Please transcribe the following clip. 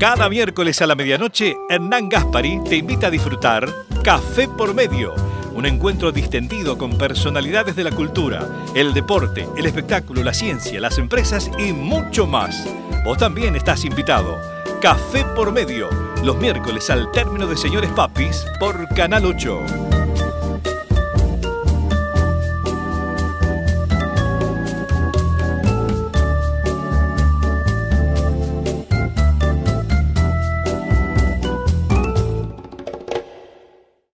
Cada miércoles a la medianoche, Hernán Gaspari te invita a disfrutar Café por Medio, un encuentro distendido con personalidades de la cultura, el deporte, el espectáculo, la ciencia, las empresas y mucho más. Vos también estás invitado. Café por Medio, los miércoles al término de Señores Papis por Canal 8.